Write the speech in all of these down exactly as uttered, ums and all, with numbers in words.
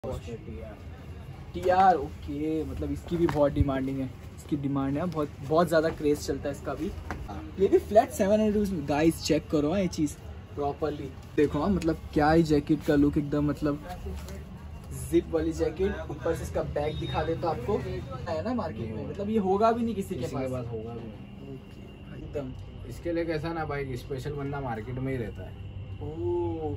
T R okay, मतलब इसकी भी बहुत डिमांडिंग है, इसकी डिमांड है, बहुत बहुत ज़्यादा क्रेज चलता है इसका भी। ये भी flat seven hundred guys, check करो ये चीज़ प्रॉपरली देखो। मतलब क्या ही जैकेट का लुक एकदम, मतलब जिप वाली जैकेट, ऊपर से इसका बैग दिखा देता तो आपको है ना मार्केट में, मतलब ये होगा भी नहीं किसी के पास होगा भी एकदम। इसके लिए कैसा ना भाई, स्पेशल बंदा मार्केट में ही रहता है। ओह,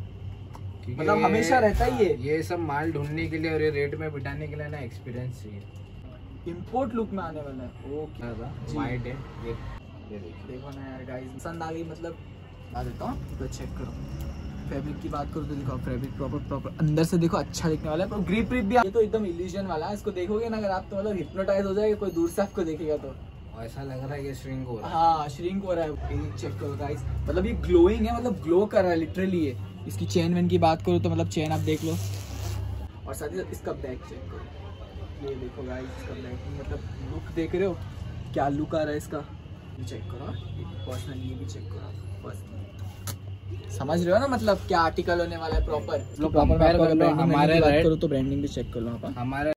मतलब हमेशा रहता ही है ये सब माल ढूंढने के लिए और ये रेट में बिठाने के लिए ना एक्सपीरियंस चाहिए। इंपोर्ट लुक में आने वाला है। ओके वाइट है ये, ये देखिए देखो ना यार गाइस, पसंद आ गई, मतलब आ देता हूँ तो चेक करो। फैब्रिक की बात करो तो देखो, फैब्रिक प्रॉपर प्रॉपर अंदर से देखो अच्छा दिखने वाला है, पर ग्रिप ग्रिप भी ये तो एकदम इल्यूजन वाला है। इसको देखोगे ना अगर आप तो मतलब हिप्नोटाइज हो जाएगा, कोई दूर से आपको देखेगा तो ऐसा लग रहा है कि श्रिंक हो रहा है। हाँ श्रिंक हो रहा है, चेक करो गाइस, मतलब ये ग्लोइंग है, मतलब ग्लो कर रहा है लिटरली। ये इसकी चेन वेन की बात करो तो मतलब चेन आप देख लो, और साथ ही साथ इसका बैक चेक करो, ये देखो गाइस इसका बैक, मतलब लुक देख रहे हो क्या लुक आ रहा है इसका, ये चेक करो पर्सनली, ये भी चेक करो पर्सनली, समझ रहे हो ना मतलब क्या आर्टिकल होने वाला है प्रॉपर। हमारे बात करो तो ब्रांडिंग भी चेक कर लो आप हमारे।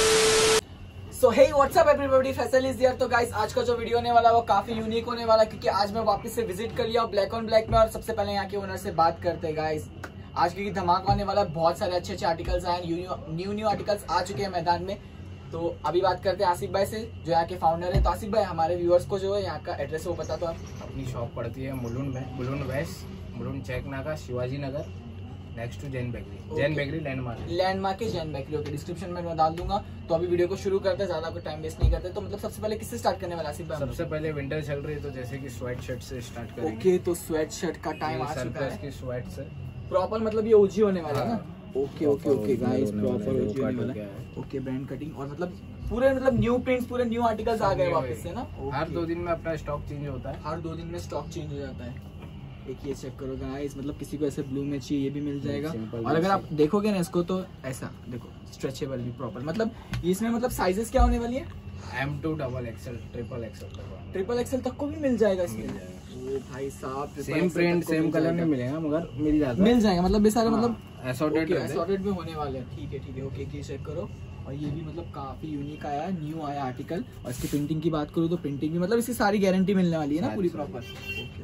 So hey what's up everybody, Faisal is here. तो गाइस आज का जो वीडियो होने वाला है वो काफी यूनिक होने वाला है, क्योंकि आज मैं वापस से विजिट कर लिया ब्लैक ऑन ब्लैक में, और सबसे पहले यहाँ के ओनर से बात करते हैं गाइस। आज की धमाका होने वाला है, बहुत सारे अच्छे अच्छे आर्टिकल्स आए, न्यू न्यू आर्टिकल्स आ चुके हैं मैदान में। तो अभी बात करते हैं आसिफ भाई से, जो यहाँ के फाउंडर है। तो आसिफ भाई हमारे व्यूअर्स को जो है यहाँ का एड्रेस वो बता दो आप। अपनी शॉप पड़ती है मुलुंड में, मुलुंड वेस्ट, मुलुंड चेक नाका, Shivaji Nagar, next to Jain bakery. Jain bakery landmark, landmark के जैन बेकरी। ओके, डिस्क्रिप्शन में मैं डाल दूंगा। तो अभी वीडियो को शुरू करते हैं, ज्यादा कोई टाइम वेस्ट नहीं करते। तो मतलब सबसे पहले किससे स्टार्ट करने वाला आसिफ भाई? सबसे पहले विंटर चल रही है, तो जैसे कि स्वेट शर्ट से स्टार्ट करेंगे। ओके, तो स्वेट शर्ट का टाइम आ चुका है। की स्वेट से प्रॉपर मतलब ये ओजी होने वाला है ना। Okay okay okay guys, proper OG होने वाला है। ओके, ब्रांड कटिंग और मतलब पूरे मतलब न्यू प्रिंट्स, पूरे न्यू आर्टिकल्स आ गए वापस से ना। हर दो दिन में अपना स्टॉक चेंज होता है, हर दो दिन में स्टॉक चेंज हो जाता है। एक ये चेक करो गाइस, मतलब किसी को ऐसे ब्लू में चाहिए ये भी मिल जाएगा। और अगर आप देखोगे ना इसको तो ऐसा देखो, स्ट्रेचेबल भी प्रॉपर, मतलब इसमें मतलब साइजेस क्या होने वाली है? M to double XL, triple XL तक, ट्रिपल एक्सएल तक को भी मिल जाएगा इसमें। ओ भाई साहब, सेम प्रिंट सेम कलर नहीं मिलेगा मगर मिल जाता है, मिल जाएगा मतलब ये सारे मतलब असॉर्टेड असॉर्टेड में होने वाले हैं। ठीक है ठीक है, ओके ये चेक करो। और ये भी मतलब काफी यूनिक आया है, न्यू आया आर्टिकल। और इसकी प्रिंटिंग की बात करूँ तो प्रिंटिंग भी मतलब इसकी सारी गारंटी मिलने वाली है ना पूरी proper. Okay okay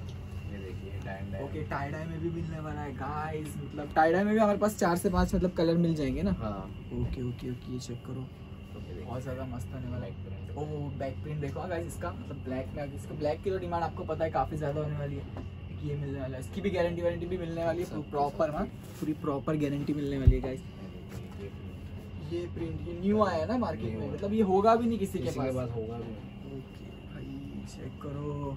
okay, tie dye में भी मिलने वाला है गाइस, मतलब टाई डाई में भी हमारे पास चार से पांच मतलब कलर मिल जाएंगे ना। हाँ ओके ओके ओके, ये चेक करो, बहुत ज्यादा मस्त आने वाला है। ओह बैक प्रिंट देखो गाइस इसका, मतलब ब्लैक में, इसका ब्लैक की तो डिमांड आपको पता है काफी ज्यादा होने वाली है। ये मिलने वाला है, इसकी भी गारंटी वारंटी भी मिलने वाली है प्रॉपर, हाँ पूरी प्रॉपर गारंटी मिलने वाली है गाइस। ये प्रिंट ये न्यू आया है ना मार्केट में, मतलब ये होगा भी नहीं किसी के पास होगा भी। ओके भाई चेक करो,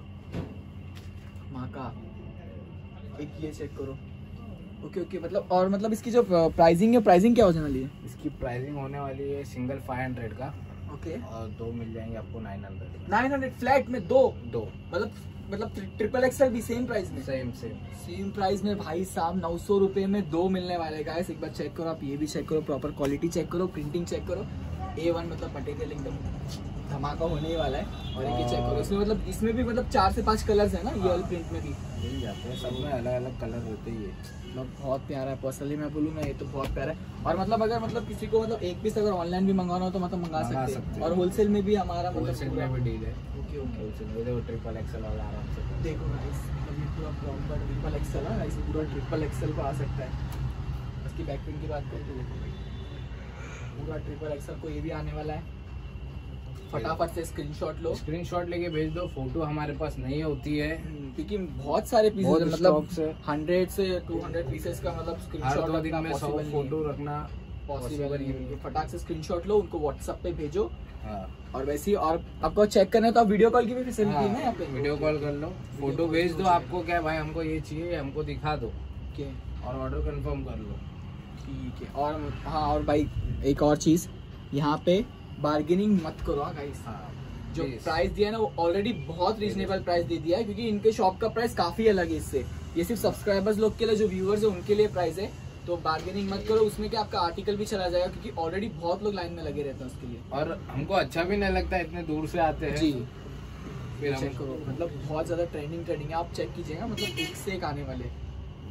माँ का एक ये चेक करो। ओके ओके, मतलब और मतलब इसकी जो प्राइसिंग है, प्राइसिंग क्या होने वाली है? इसकी प्राइसिंग होने वाली है सिंगल फाइव हंड्रेड का। ओके, और दो मिल जाएंगे आपको nine hundred. Nine hundred flat में दो दो मतलब मतलब ट्रिपल एक्सएल भी सेम प्राइस में, सेम सेम सेम प्राइस में भाई साहब, नौ सौ रुपए में दो मिलने वाले गाइस। एक बार चेक करो आप, ये भी चेक करो, प्रॉपर क्वालिटी चेक करो, प्रिंटिंग चेक करो, ए वन मतलब मटेरियल एकदम धमाका होने ही वाला है। और एक ये चेक करो, इसमें मतलब इसमें भी मतलब चार से पांच कलर्स है ना, ये वाले प्रिंट में भी मिल जाते हैं, सब में अलग अलग कलर होते ही है। मतलब बहुत प्यारा है, पर्सनली मैं बोलूँ ना ये तो बहुत प्यारा है। और मतलब अगर मतलब किसी को मतलब एक पीस अगर ऑनलाइन भी मंगाना हो तो मतलब मंगा सकते हैं, और होलसेल में भी हमारा मतलब में भी डील है। ओके ओके, होलसेल में देखो ट्रिपल एक्सएल वाला आराम से देखो गाइस, अभी पूरा प्रॉपर ट्रिपल एक्सएल है, इसमें पूरा ट्रिपल एक्सएल को आ सकता है। इसकी बैक प्रिंट की बात करें तो देखो भाई पूरा ट्रिपल एक्सएल को ये भी आने वाला है। फटाफट से स्क्रीनशॉट लो, स्क्रीनशॉट लेके भेज दो। फोटो हमारे पास नहीं होती है क्योंकि बहुत सारे पीसेस मतलब हंड्रेड से टू हंड्रेड पीसेस का मतलब स्क्रीनशॉट दो दिन में सौ फोटो रखना पॉसिबल नहीं है। फटाक से स्क्रीनशॉट लो, उनको व्हाट्सएप पे भेजो। हाँ। और वैसे ही और आपको चेक करना है तो आप वीडियो कॉल की भी फैसिलिटी है ना यहाँ पे, वीडियो कॉल कर लो, फोटो भेज दो। आपको क्या भाई, हमको ये चाहिए, हमको दिखा दो और ऑर्डर कंफर्म कर लो। ठीक है। और हाँ, और भाई एक और चीज, यहाँ पे बार्गेनिंग मत करो गाइस। हाँ, जो प्राइस दिया है ना वो ऑलरेडी बहुत रीजनेबल प्राइस दे दिया है, क्योंकि इनके शॉप का प्राइस काफी अलग है इससे। ये सिर्फ सब्सक्राइबर्स लोग के लिए, जो व्यूअर्स है उनके लिए प्राइस है। तो बार्गेनिंग मत करो, उसमें क्या आपका आर्टिकल भी चला जाएगा, क्योंकि ऑलरेडी बहुत लोग लाइन में लगे रहते हैं उसके लिए। और हमको अच्छा भी नहीं लगता, इतने दूर से आते हैं जी। फिर चेक करो, मतलब बहुत ज्यादा ट्रेंडिंग ट्रेंडिंग है, आप चेक कीजिएगा, मतलब एक से एक आने वाले।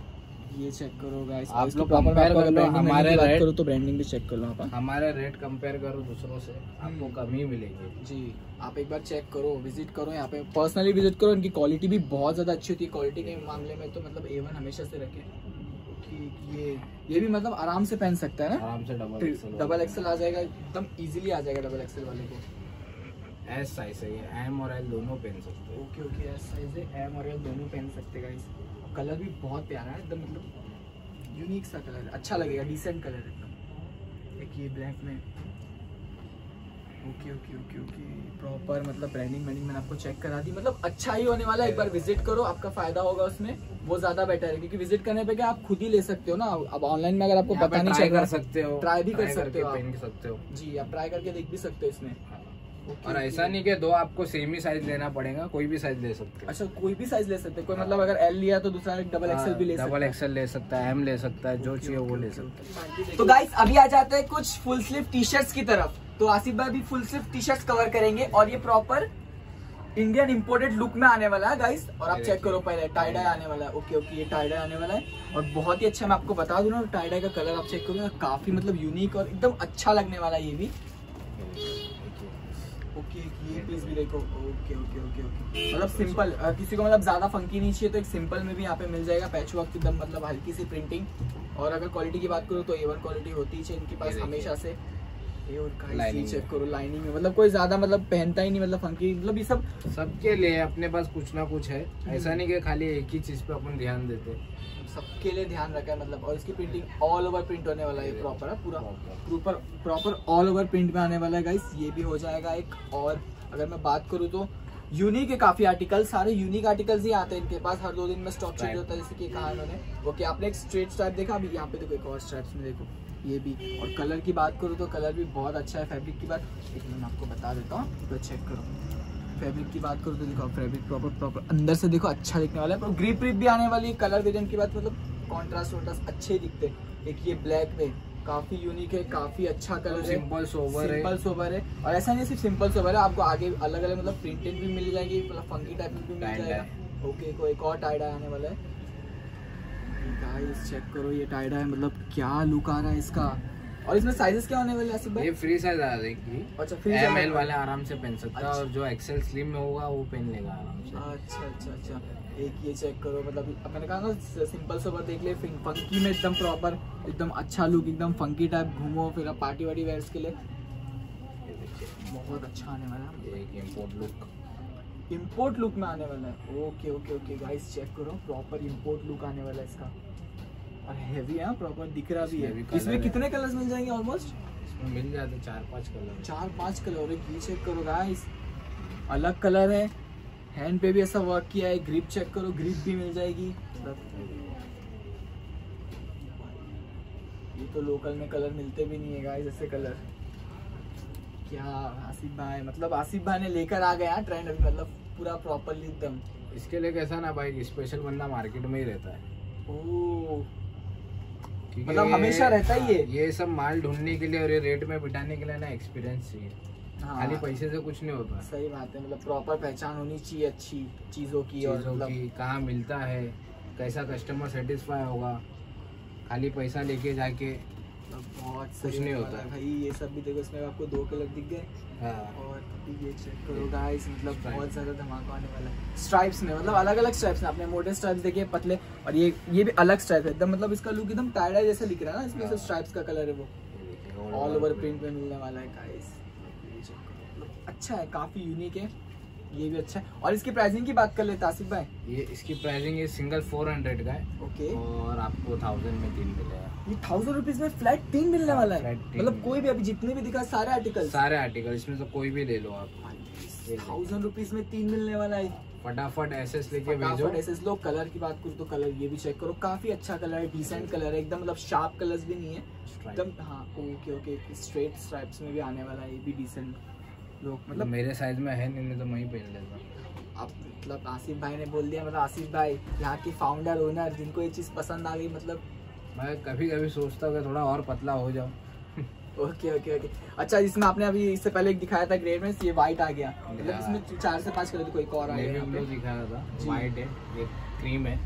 ये चेक करो गाइस, आप इसकी लोग proper compare आपको कर लो, branding वेंडिंग हमारे की बात rate- करो तो ब्रांडिंग भी चेक कर लो आप। हमारे रेट कंपेयर करो दूसरों से, आपको कम ही मिलेगी जी आप एक बार चेक करो, विजिट करो यहाँ पे, पर्सनली विजिट करो। इनकी क्वालिटी भी बहुत ज़्यादा अच्छी होती है, क्वालिटी के मामले में तो मतलब ए वन हमेशा से रखें। कि ये ये भी मतलब आराम से पहन सकता है ना, आराम से डबल एक्सल डबल एक्सल आ जाएगा, एकदम इजीली आ जाएगा डबल एक्सल वाले को। एस साइज है ये, एम और एल दोनों पहन सकते हो। ओके ओके, एस साइज है, एम और एल दोनों पहन सकते गाइस। कलर भी बहुत प्यारा है, एकदम मतलब यूनिक सा कलर है, अच्छा लगेगा, डिसेंट कलर है एकदम। एक ये ब्लैक में, okay okay okay okay, proper मतलब ब्रांडिंग ब्रांडिंग मैंने आपको चेक करा दी, मतलब अच्छा ही होने वाला है। एक बार विजिट करो, आपका फायदा होगा उसमें, वो ज्यादा बेटर है, क्योंकि विजिट करने पे क्या आप खुद ही ले सकते हो ना। अब ऑनलाइन में अगर आपको यहाँ पे पता नहीं ट्राई चल रहा कर सकते हो, ट्राई भी कर ट्राई सकते करके हो आप। पहन सकते हो जी आप ट्राई करके देख भी सकते हो इसमें। Okay, और ऐसा okay। नहीं कि दो आपको सेम ही साइज लेना पड़ेगा, कोई भी साइज ले सकते हो। अच्छा कोई भी साइज ले सकते हैं, कोई मतलब अगर एल लिया तो दूसरा डबल एक्सेल भी ले सकता है। डबल एक्सल ले सकता है, एम ले सकता है, जो चाहिए वो ले सकता है। तो गाइस अभी आ जाते हैं कुछ फुल स्लीव टी शर्ट्स की तरफ। तो आसिफ भाई भी full sleeve T shirts cover करेंगे और ये प्रॉपर इंडियन इंपोर्टेड लुक में आने वाला है गाइस। और आप चेक करो पहले, टाई डाई आने वाला है। ओके ओके, ये टाई डाई आने वाला है और बहुत ही अच्छा, मैं आपको बता दूं ना, टाई डाई का कलर आप चेक करो ना, काफी मतलब यूनिक और एकदम अच्छा लगने वाला है ये भी। ओके ये पीस भी देखो, ओके ओके ओके ओके, मतलब सिंपल, किसी को मतलब ज्यादा फंकी नहीं चाहिए तो एक सिंपल में भी यहाँ पे मिल जाएगा, पैच वर्क एकदम मतलब हल्की सी प्रिंटिंग। और अगर क्वालिटी की बात करूँ तो ए वन क्वालिटी होती है इनके पास हमेशा से। ये और गाइस चेक करो लाइनिंग में, मतलब कोई ज्यादा मतलब पहनता ही नहीं, मतलब फंकी, मतलब ये सब सबके लिए अपने पास कुछ ना कुछ है, ऐसा नहीं कि खाली एक ही चीज पे अपन ध्यान देते, सबके लिए ध्यान रखा है मतलब। और इसकी प्रिंटिंग ऑल ओवर प्रिंट होने वाला है, प्रॉपर है पूरा proper proper all over print में आने वाला है गाइस। ये भी हो जाएगा एक। और अगर मैं बात करूँ तो यूनिक है काफी आर्टिकल, सारे यूनिक आर्टिकल्स ही आते हैं इनके पास, हर दो दिन में स्टॉक चेंज होता है, जैसे कि कहा इन्होंने। ओके आपने एक स्ट्रेट स्ट्राइप देखा, अभी यहाँ पे देखो एक और स्ट्राइप्स में देखो ये भी। और कलर की बात करूँ तो कलर भी बहुत अच्छा है। फैब्रिक की बात एक मिनट आपको बता देता हूँ, तो चेक करो। फैब्रिक की बात करूँ तो देखो फैब्रिक प्रॉपर प्रॉपर अंदर से देखो अच्छा दिखने वाला है। ग्रिप ग्रिप भी आने वाली है। कलर वेरिएंट की बात मतलब कॉन्ट्रास्ट वॉन्ट्रास्ट अच्छे दिखते हैं। एक ये ब्लैक में काफी यूनिक है, काफी अच्छा कलर है, सिंपल सोबर है, सिंपल सोबर है। और ऐसा नहीं सिर्फ सिंपल सोबर है, आपको आगे अलग अलग मतलब प्रिंटेड भी मिल जाएगी, मतलब फंकी टाइप में भी मिल जाएगा। ओके को एक और टाई डाई आने वाला है गाइस, चेक करो ये टाई डाई, मतलब क्या लुक आ रहा है इसका। और इसमें साइजेस क्या होने वाले हैं आसिफ भाई? ये फ्री साइज आ जाएगी। अच्छा फ्री एम एल वाले आराम से पहन सकता है, अच्छा। और जो एक्सेल स्लिम में होगा वो पहन लेगा आराम से। अच्छा अच्छा अच्छा, एक ये चेक करो, मतलब अब मैंने कहा ना सिंपल सोबर देख ले, फंकी में एकदम प्रॉपर एकदम अच्छा लुक, एकदम फंकी टाइप घूमो फिर आप पार्टी वार्टी वेयर्स के लिए बहुत अच्छा आने वाला है। ये एक इम्पोर्ट लुक, इम्पोर्ट लुक में आने वाला है। Okay okay okay guys check करो, प्रॉपर इम्पोर्ट लुक आने वाला है इसका। और हैवी है, प्रॉपर दिख रहा भी है। इसमें कितने कलर्स मिल जाएंगे ऑलमोस्ट? इसमें मिल जाते चार पांच कलर, चार पांच कलर। ये चेक करो गाइस, अलग कलर है, हैंड पे भी ऐसा वर्क किया है। ग्रिप चेक करो, ग्रिप भी मिल जाएगी। ये तो लोकल में कलर मिलते भी नहीं है गाइस ऐसे कलर। क्या आसिफ भाई, मतलब आसिफ भाई ने लेकर आ गया ट्रेंड अभी, मतलब पूरा प्रॉपरली एकदम। इसके लिए कैसा ना भाई, स्पेशल बंदा मार्केट में ही रहता है। ओह क्योंकि मतलब हमेशा रहता ही है ये सब माल ढूंढने के लिए और ये रेट में बिठाने के लिए ना एक्सपीरियंस चाहिए। हाँ, खाली पैसे से कुछ नहीं होता। सही बात है, मतलब प्रॉपर पहचान होनी चाहिए अच्छी चीजों की, और चीजों मतलब की कहाँ मिलता है, कैसा कस्टमर सेटिस्फाई होगा, खाली पैसा लेके जाके बहुत कुछ नहीं होता है भाई। ये सब भी देखो, इसमें आपको दो कलर दिख गए। हाँ। और ये चेक करो गाइस, मतलब बहुत ज्यादा धमाका आने वाला है स्ट्राइप्स में, मतलब अलग अलग स्ट्राइप्स में। आपने मोटे स्ट्राइप्स देखे, पतले, और ये ये भी अलग स्ट्राइप है एकदम, मतलब इसका लुक एकदम टाई डाई जैसा दिख रहा है ना, इसमें से स्ट्राइप्स का कलर है वो ऑल ओवर प्रिंट में मिलने वाला है गाइस। अच्छा है, काफी यूनिक है, ये भी अच्छा है। और इसकी प्राइसिंग की बात कर लेते आसिफ भाई। ये इसकी प्राइसिंग ये सिंगल फोर हंड्रेड का है। ओके, और आपको थाउजेंड में तीन मिलेगा। ये थाउजेंड रुपीज में फ्लैट तीन मिलने वाला है, फ्लैट तीन मतलब कोई भी अभी जितने भी दिखा सारे आर्टिकल सारे आर्टिकल इसमें से कोई भी ले लो आप, थाउजेंड रुपीज में तीन मिलने वाला है। फटाफट एसएस लेके भेजो। फटाफट एसएस लो। कलर की बात करूँ तो कलर ये भी चेक करो, काफी अच्छा कलर है, डिसेंट कलर है एकदम, मतलब शार्प कलर्स भी नहीं है एकदम। हाँ ओके ओके, स्ट्रेट स्ट्राइप्स में भी आने वाला है, ये भी डिसेंट लोग, मतलब मेरे साइज में है नहीं, तो मैं ही पहन लेता। अब मतलब आसिफ भाई ने बोल दिया, मतलब आसिफ भाई यहाँ की फाउंडर ओनर, जिनको ये चीज पसंद आ गई, मतलब मैं कभी कभी सोचता हूँ कि थोड़ा और पतला हो जाऊँ। Okay okay okay. अच्छा, जिसमें आपने अभी इससे पहले एक दिखाया था ग्रेड में, ये व्हाइट आ गया, मतलब इसमें चार से पांच कलर, कोई एक और आ गया, दिखाया था, व्हाइट है, ये क्रीम है,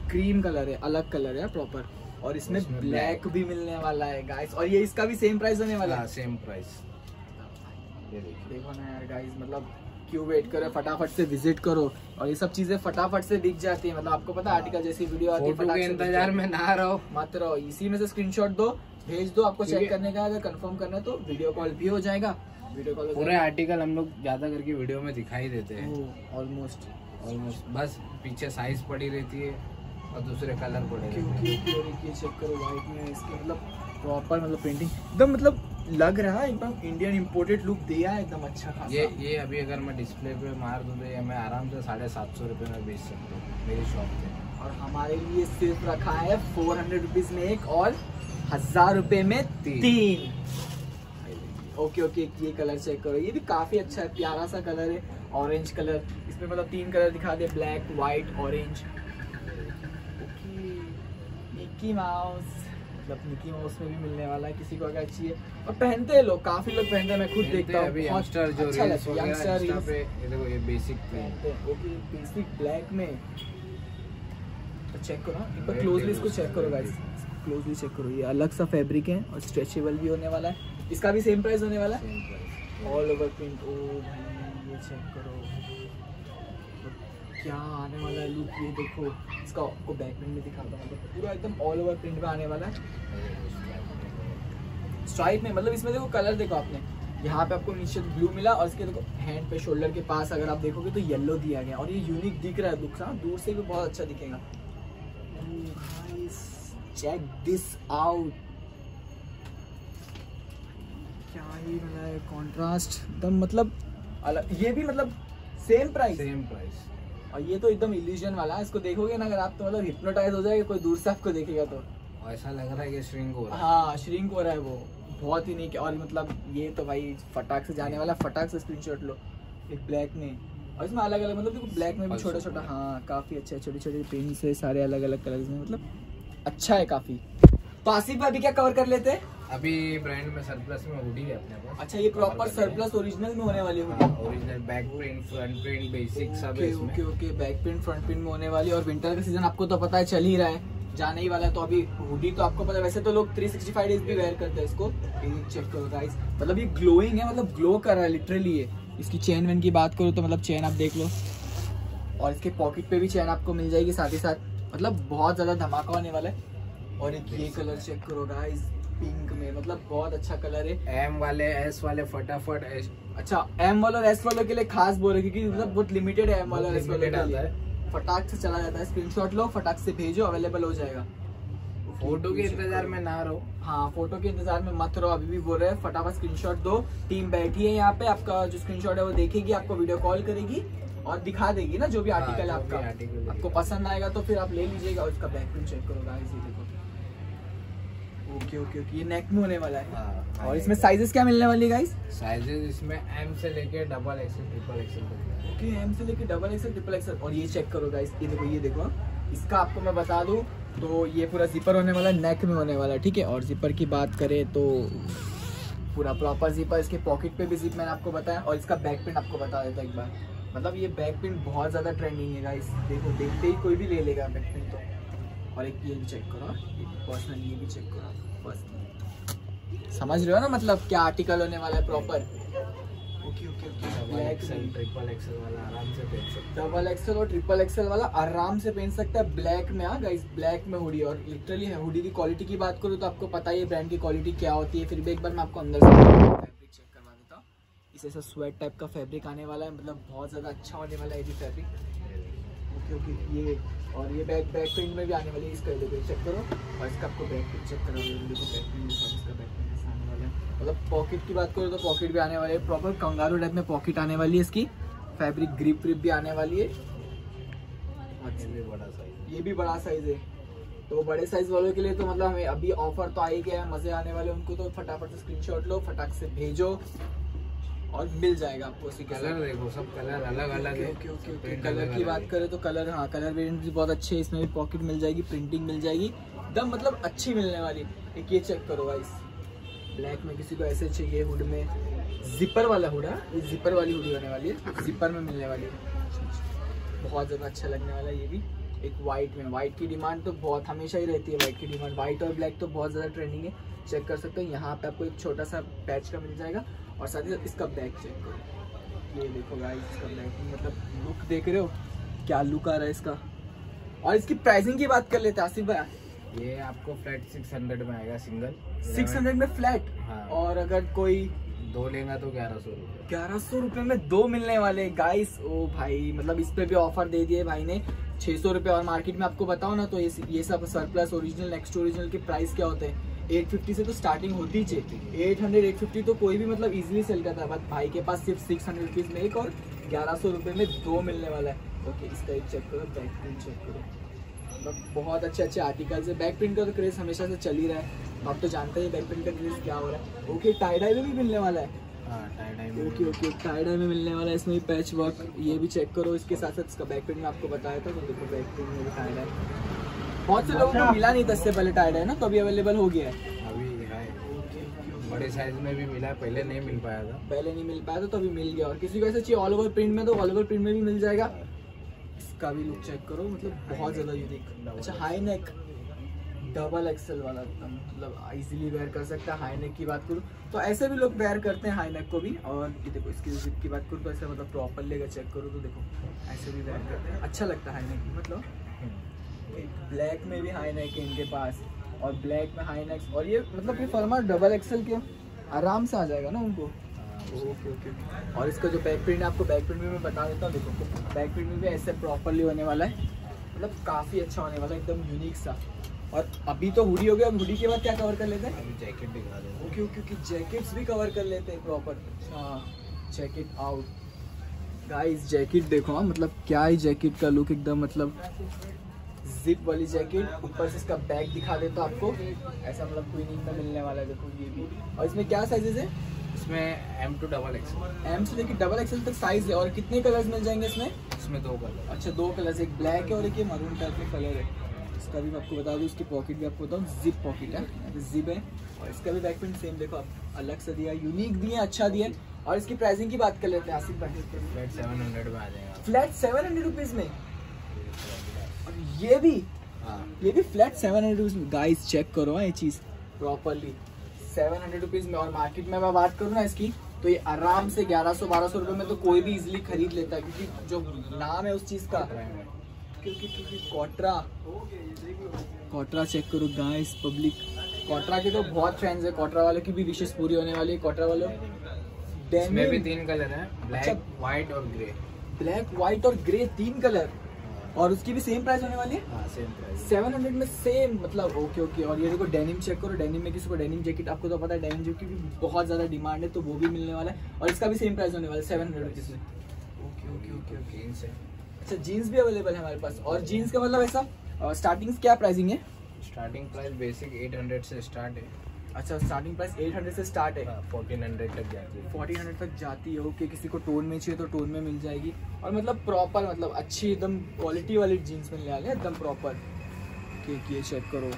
क्रीम कलर है, अलग कलर है प्रॉपर, और इसमें, इसमें ब्लैक भी मिलने वाला है गाइस। और ये इसका भी सेम प्राइस होने वाला है, सेम प्राइस। ये देखो ना यार गाइस, मतलब क्यों वेट करो, फटाफट से विजिट करो। और ये सब चीजें फटाफट से दिख जाती है, मतलब आपको पता है आर्टिकल जैसी वीडियो आती है, फोटो के इंतजार में ना रहो, मत रहो, इसी में से स्क्रीनशॉट दो, भेज दो। आपको चेक करने का अगर कंफर्म करना है तो वीडियो कॉल भी हो जाएगा, वीडियो कॉल पूरे आर्टिकल हम लोग ज्यादा करके वीडियो में दिखाई देते हैं ऑलमोस्ट ऑलमोस्ट, बस पीछे साइज पड़ी रहती है और दूसरे कलर पड़े रहते हैं। क्योंकि ये चेक करो व्हाइट में, इसके मतलब प्रॉपर मतलब प्रिंटिंग एकदम मतलब लग रहा है एकदम इंडियन इंपोर्टेड लुक दिया है एकदम अच्छा खासा। ये ये अभी अगर मैं डिस्प्ले पे मार दूँ तो ये मैं आराम से साढ़े सात सौ रुपये में बेच सकता हूँ मेरी शॉप पे, और हमारे लिए सिर्फ रखा है फोर हंड्रेड रुपीज में एक और हजार रुपए में तीन, तीन। ओके ओके, ये कलर चेक करो, ये भी काफी अच्छा है, प्यारा सा कलर है, ऑरेंज कलर। इसमें मतलब तीन कलर दिखा दे, black, white, orange. Mickey Mouse, मतलब मिकी माउस में भी मिलने वाला है किसी को अगर अच्छी है, और पहनते हैं लोग, काफी लोग पहनते हैं, मैं खुद देखता हूँ, अभी बहुत यंगस्टर जो अच्छा रील्स लगता है, वगैरह यंगस्टर इंस्टा पे, ये देखो ये बेसिक पहनते हैं। ओके, बेसिक ब्लैक में तो चेक करो, एक बार Red क्लोजली इसको Tables चेक करो गाइस, क्लोजली चेक करो, ये अलग सा फैब्रिक है और स्ट्रेचेबल भी होने वाला है, इसका भी सेम प्राइस होने वाला है, ऑल ओवर प्रिंट। ओ भाई ये चेक करो क्या आने वाला है लुक, ये देखो, इसका आपको बैक प्रिंट में दिखाता हूँ, मतलब पूरा एकदम ऑल ओवर प्रिंट में आने वाला है, स्ट्राइप में। मतलब इसमें देखो कलर देखो आपने, यहाँ पे आपको नीचे ब्लू मिला, और इसके देखो हैंड पे शोल्डर के पास अगर आप देखोगे तो येलो दिया गया, और ये यूनिक दिख रहा है लुक, दूर से भी बहुत अच्छा दिखेगा। चेक दिस आउट, क्या ही बना है कॉन्ट्रास्ट एकदम, मतलब अलग, ये भी मतलब सेम प्राइस, सेम प्राइस, और ये तो एकदम इल्यूजन वाला है, इसको देखोगे ना अगर आप तो मतलब हिप्नोटाइज हो जाएगा, कोई दूर से आपको देखेगा तो ऐसा लग रहा है कि श्रिंक हो रहा है। हाँ, श्रिंक हो रहा है वो, बहुत ही नहीं। और मतलब ये तो भाई फटाक से जाने वाला, फटाक से स्क्रीनशॉट लो, एक ब्लैक में, और इसमें अलग अलग मतलब देखो ब्लैक में भी छोटा छोटा, हाँ काफी अच्छा है, छोटे छोटे पिंस है, सारे अलग अलग कलर्स में, मतलब अच्छा है काफी। तो आसिफ भाई अभी क्या कवर कर लेते हैं? अभी ब्रांड में सरप्लस में हुडी है अपने पास। अच्छा, ये प्रॉपर सरप्लस ओरिजिनल में होने वाली hoodie, original back print, front print, basic सब है इसमें। Okay okay, back print, front print में होने वाली, और विंटर का सीजन आपको तो पता है चल ही रहा है, जाने ही वाला है, तो अभी हुडी तो आपको पता है, वैसे तो लोग थ्री सिक्सटी फाइव डेज भी वेयर करते हैं इसको। चेक करो गाइस, मतलब ये ग्लोइंग है, मतलब ग्लो कर रहा है लिटरली ये। इसकी चेन वेन की बात करो तो मतलब चेन आप देख लो, और इसके पॉकेट पे भी चेन आपको मिल जाएगी साथ ही साथ, मतलब बहुत ज्यादा धमाका होने वाला है। और एक ये कलर चेक करो गाइस, पिंक में, मतलब बहुत अच्छा कलर है। एम वाले, एस वाले फटाफट एस, अच्छा एम वाला और एस वालों के लिए खास बोल रहे, क्योंकि मतलब बहुत लिमिटेड है एम वाला और एस वाले के लिए, फटाक से चला जाता है, स्क्रीनशॉट लो, फटाक से भेजो, अवेलेबल हो जाएगा। फोटो के इंतजार में ना रहो, हाँ फोटो के इंतजार में मत रहो, अभी भी बोल रहे हैं, फटाफट स्क्रीनशॉट दो, टीम बैठी है यहाँ पे, आपका जो स्क्रीनशॉट है वो देखेगी, आपको वीडियो कॉल करेगी और दिखा देगी ना जो भी आर्टिकल है आपका, आपको पसंद आएगा तो फिर आप ले लीजिएगा। और इसका बैक प्रिंट चेक करो गाइस, ये देखो, ओके ओके ओके, ये नेक में होने वाला है। हाँ, और इसमें साइजेस क्या मिलने वाली है गाइस? साइजेस इसमें एम से लेके डबल एक्सएल, ट्रिपल एक्सएल तक। ओके, एम से लेके डबल एक्सएल, ट्रिपल एक्सएल। और ये चेक करो गाइस, ये देखो, ये देखो, इसका आपको मैं बता दूं तो ये पूरा जिपर होने वाला है, नेक में होने वाला है, ठीक है। और जिपर की बात करें तो पूरा प्रॉपर जिपर, इसके पॉकेट पे भी जिप मैंने आपको बताया, और इसका बैक प्रिंट आपको बता देता एक बार, मतलब ये बैक प्रिंट बहुत ज़्यादा ट्रेंडिंग है गाइस, देखो देखते ही कोई भी ले लेगा बैक प्रिंट तो। और एक ये भी चेक करो, पर्सनल ये भी चेक करो पर्सनल, समझ रहे हो ना मतलब क्या आर्टिकल होने वाला है proper. Okay okay okay, XL, triple XL वाला आराम से पहन सकते, डबल एक्सएल और ट्रिपल एक्सएल वाला आराम से पहन सकता है, ब्लैक में। हाँ गाइस, ब्लैक में हुडी, और लिटरली है हुडी की क्वालिटी की बात करूँ तो आपको पता ही है ब्रांड की क्वालिटी क्या होती है, फिर भी एक बार मैं आपको अंदर से फैब्रिक चेक करवा देता हूँ। इस ऐसा स्वेट टाइप का फैब्रिक आने वाला है, मतलब बहुत ज़्यादा अच्छा होने वाला है ये फैब्रिक। ओके ओके, ये और ये बैक बैक प्रिंट में भी आने वाली है, इसका देखो चेक करो, और इसका आपको बैक प्रिंट चेक करा, देखो बैक प्रिंट, इसका बैक प्रिंट आने वाला है। मतलब पॉकेट की बात करो तो पॉकेट भी आने वाली है, प्रॉपर कंगारू टाइप में पॉकेट आने वाली है इसकी, फैब्रिक ग्रिप ग्रिप भी आने वाली है। ये भी बड़ा साइज, ये भी बड़ा साइज है, तो बड़े साइज वालों के लिए तो मतलब हमें अभी ऑफर तो आ ही गया है, मजे आने वाले उनको, तो फटाफट से स्क्रीनशॉट लो, फटाक से भेजो और मिल जाएगा आपको। उसी कलर देखो, सब कलर अलग अलग है। ओके ओके ओके, कलर की बात करें तो कलर, हाँ कलर वेरिएंट भी बहुत अच्छे है, इसमें भी पॉकेट मिल जाएगी, प्रिंटिंग मिल जाएगी, एकदम मतलब अच्छी मिलने वाली। एक ये चेक करो गाइस, ब्लैक में किसी को ऐसे चाहिए, हुड में जिपर वाला हुड है, ये जिपर वाली हुडी होने वाली है, जिपर में मिलने वाली है, बहुत ज़्यादा अच्छा लगने वाला है ये भी। एक वाइट में। वाइट की डिमांड तो बहुत हमेशा ही रहती है, वाइट की डिमांड। वाइट और ब्लैक तो बहुत ज़्यादा ट्रेंडिंग है, चेक कर सकते हैं। यहाँ पे आपको एक छोटा सा पैच का मिल जाएगा और साथ ही साथ इसका बैक चेक करो, ये देखो गाइस इसका बैक, मतलब लुक देख रहे हो क्या लुक आ रहा है इसका। और इसकी प्राइसिंग की बात कर लेते हैं आसिफ भाई। ये आपको फ्लैट सिक्स हंड्रेड में आएगा सिंगल, सिक्स हंड्रेड में फ्लैट। हाँ। और अगर कोई दो लेगा तो ग्यारह सौ रुपये ग्यारह सौ रुपये में दो मिलने वाले गाइस। ओ भाई, मतलब इस पे भी ऑफर दे दिए भाई ने छः सौ रुपये। और मार्केट में आपको बताओ ना तो ये ये सब सरप्लस ओरिजिनल नेक्स्ट ओरिजिनल के प्राइस क्या होते हैं, एट फिफ्टी से तो स्टार्टिंग होती ही चाहिए। एट हंड्रेड एट फिफ्टी तो कोई भी मतलब इजीली सेल करता है, बट भाई के पास सिर्फ सिक्स हंड्रेड रुपीज़ में एक और ग्यारह सौ रुपये में दो मिलने वाला है। ओके, इसका एक चेक करो, बैक प्रिंट चेक करो, मतलब बहुत अच्छे अच्छे आर्टिकल्स है। बैक प्रिंट का तो क्रेज़ हमेशा से चल ही रहा है, आप तो जानते हैं बैक प्रिंट का क्रेज़ क्या हो रहा है। ओके, टाई डाई में भी मिलने वाला है। ओके ओके, टाई डाई में मिलने वाला है, इसमें भी पैच वर्क, ये भी चेक करो। इसके साथ साथ इसका बैक प्रिंट में आपको बताया था, तो देखो बैक प्रिंट में भी टाई डाई। बहुत से लोगों को मिला नहीं था इससे पहले टाई डाई ना, तो अभी अवेलेबल हो गया है। अभी है, बड़े साइज में भी मिला, पहले नहीं मिल पाया था। पहले नहीं मिल पाया था तो अभी मिल गया। और किसी को ऐसा चाहिए ऑल ओवर प्रिंट में तो ऑल ओवर प्रिंट में भी मिल जाएगा। इसका भी लुक चेक करो, मतलब बहुत ज़्यादा यूनिक। अच्छा, हाई नेक डबल एक्सेल वाला, मतलब इजीली वेयर कर सकता है। हाई नेक की बात करूँ तो ऐसे भी लोग वेयर करते हैं हाई नेक को भी। और ये देखो इसकी जिप की बात करूँ तो ऐसे मतलब प्रॉपर लेकर चेक करूँ तो देखो ऐसे भी वेयर करते हैं, अच्छा लगता है हाई नेक। मतलब ब्लैक में भी हाई नेक है इनके पास, और ब्लैक में हाई नेक, और ये मतलब ये फर्मा डबल एक्सेल के आराम से आ जाएगा ना उनको। Okay okay. और इसका जो बैक प्रिंट है, आपको बैक प्रिंट में मैं बता देता हूँ। देखो बैक प्रिंट में भी ऐसे प्रॉपरली होने वाला है, मतलब काफ़ी अच्छा होने वाला है, एकदम यूनिक सा। और अभी तो हुडी हो गया, अब हुडी के बाद क्या कवर कर लेते हैं? अभी जैकेट दिखा दे। ओके ओके ओके, जैकेट्स भी कवर कर लेते हैं प्रॉपर। हाँ, जैकेट आउट गाइस, जैकेट देखो, हाँ मतलब क्या है जैकेट का लुक, एकदम मतलब जिप वाली जैकेट। ऊपर से इसका बैग दिखा देता हूँ आपको, ऐसा मतलब क्वीनिंग में मिलने वाला है। देखो ये भी, और इसमें क्या साइजेस है? इसमें M to double XL, M से लेकर डबल एक्सल तक साइज है। और कितने कलर्स मिल जाएंगे इसमें? इसमें दो कलर। अच्छा, दो कलर्स, एक ब्लैक है और एक ये मरून टाइप में कलर है। इसका भी मैं आपको बता दूँ, इसकी पॉकेट भी आपको बताऊँ, जिप पॉकेट है, जिप है। और इसका भी बैक प्रिंट सेम देखो, आप अलग से दिया, यूनिक दिया, अच्छा दिया। और इसकी प्राइसिंग की बात कर लेते हैं आसिफ भाई। फ्लैट सेवन हंड्रेड में आ जाएगा। फ्लैट सेवन हंड्रेड रुपीज़ में, और ये भी हाँ, ये भी फ्लैट सेवन हंड्रेड रुपीज़ में। गाइस चेक करो हाँ ये चीज़ प्रॉपरली, सेवन हंड्रेड रुपीज़ में। और मार्केट में मैं बात करूँ ना इसकी, तो ये आराम से ग्यारह सौ बारह सौ रुपये में तो कोई भी इजीली खरीद लेता है, क्योंकि जो नाम है उस चीज़ का, क्योंकि क्योंकि कोटरा कोटरा चेक करो गाइस पब्लिक। कोटरा के तो बहुत फैंस है, कोटरा वालों की भी विशेष पूरी होने वाली है। कोटरा वालों इसमें भी तीन कलर हैं, ब्लैक व्हाइट और ग्रे। ब्लैक व्हाइट और ग्रे तीन कलर, और उसकी भी सेम प्राइस होने वाली है। हाँ, सेम प्राइस, सेवन हंड्रेड में सेम, मतलब ओके ओके। और ये देखो डेनिम चेक करो, डेनिम में किसी को डेनिम जैकेट, आपको तो पता है डेनिम जैकेट की भी बहुत ज़्यादा डिमांड है, तो वो भी मिलने वाला है। और इसका भी सेम प्राइस होने वाला है सेवन हंड्रेड रुपीज़ में। Okay okay okay okay. Jeans है। अच्छा, जीन्स भी अवेलेबल है हमारे पास। और जीन्स का मतलब ऐसा स्टार्टिंग क्या प्राइसिंग है? Starting price basic eight hundred से स्टार्ट है। अच्छा, स्टार्टिंग प्राइस एट हंड्रेड से स्टार्ट है, फोर्टीन हंड्रेड तक जाती है। फोर्टीन हंड्रेड तक जाती है। ओके, किसी को टोन में चाहिए तो टोन में मिल जाएगी। और मतलब प्रॉपर, मतलब अच्छी एकदम क्वालिटी वाली जीन्स मिलने वाली है, एकदम प्रॉपर। ठीक, ये चेक करो।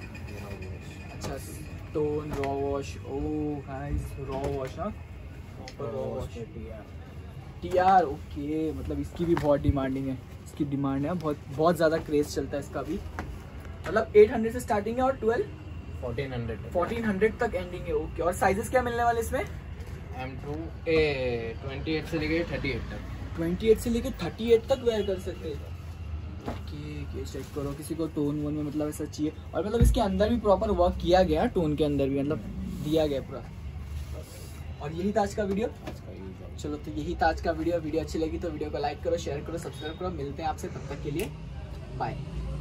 अच्छा, tone raw wash, oh guys raw wash, हाँ proper raw wash, T R. Okay, मतलब इसकी भी बहुत डिमांडिंग है, इसकी डिमांड है, बहुत बहुत ज़्यादा क्रेज चलता है इसका भी। मतलब एट हंड्रेड से स्टार्टिंग है और twelve fourteen hundred fourteen hundred तक एंडिंग है। ओके, और साइजेस क्या मिलने वाले इसमें? M to a twenty eight से लेके थर्टी एट तक, ट्वेंटी एट से लेके थर्टी एट तक वेयर कर सकते हैं। ओके, ये चेक करो, किसी को टोन वन में मतलब ऐसा चाहिए। और मतलब इसके अंदर भी प्रॉपर वर्क किया गया, टोन के अंदर भी मतलब दिया गया पूरा। और यही था आज का वीडियो। आज का यूज है। चलो, तो यही था आज का वीडियो। वीडियो अच्छी लगी तो वीडियो को लाइक करो, शेयर करो, सब्सक्राइब करो। मिलते हैं आपसे, तब तक के लिए बाय।